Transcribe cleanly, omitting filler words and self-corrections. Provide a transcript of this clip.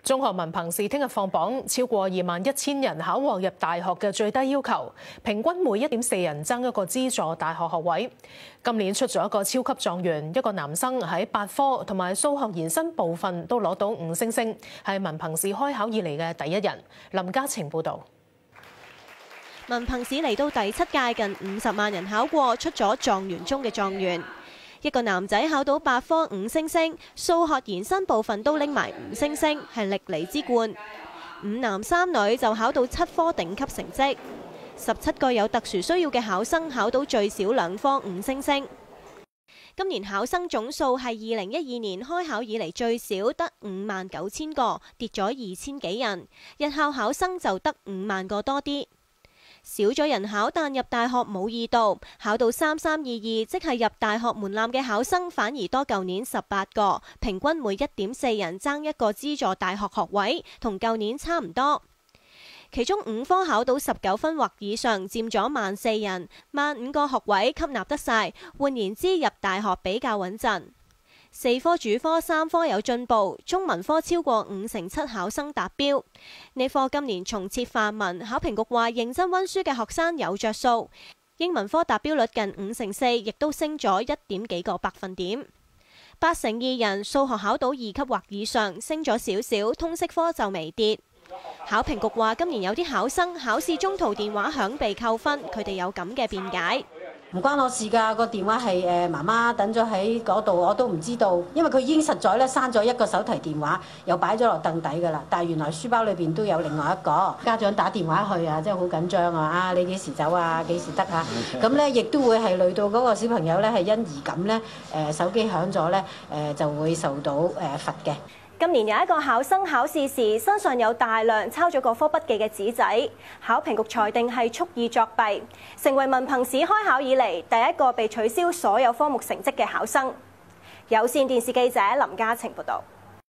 中學文憑試聽日放榜，超過21,000人考獲入大學嘅最低要求，平均每 1.4 人爭一個資助大學學位。今年出咗一個超級狀元，一個男生喺8科同埋數學延伸部分都攞到5星星，係文憑試開考以嚟嘅第一人。林嘉晴報導。 文憑試嚟到第7屆，近50萬人考過，出咗狀元中嘅狀元。一個男仔考到8科5星星，數學延伸部分都拎埋5星星，係歷嚟之冠。5男3女就考到7科頂級成績。17個有特殊需要嘅考生考到最少2科5星星。今年考生總數係2012年開考以嚟最少，得59,000個，跌咗2000幾人。日校考生就得5萬個多啲。少咗人考，但入大學冇易度，考到3322，即係入大學門檻嘅考生反而多舊年18個，平均每 1.4 人爭一個資助大學學位，同舊年差唔多。其中5科考到19分或以上，佔咗14人，15,000個學位吸納得晒，換言之，入大學比較穩陣。4科主科3科有進步，中文科超過7%考生達標。呢科今年重設範文，考評局話認真溫書嘅學生有着數。英文科達標率近4%，亦都升咗1點幾個百分點。82人數學考到2級或以上，升咗少少，通識科就微跌。考評局話今年有啲考生考試中途電話響被扣分，佢哋有咁嘅辯解。 唔關我事㗎，個電話係媽媽等咗喺嗰度，我都唔知道，因為佢已經實在咧刪咗一個手提電話，又擺咗落凳底㗎啦。但係原來書包裏邊都有另外一個。家長打電話去啊，真係好緊張啊！你幾時走啊？幾時得啊？咁咧亦都會係累到嗰個小朋友咧係因而咁咧手機響咗咧就會受到罰嘅。 今年有一個考生考試時身上有大量抄咗各科筆記嘅紙仔，考評局裁定係蓄意作弊，成為文憑試開考以嚟第一個被取消所有科目成績嘅考生。有線電視記者林嘉晴報導。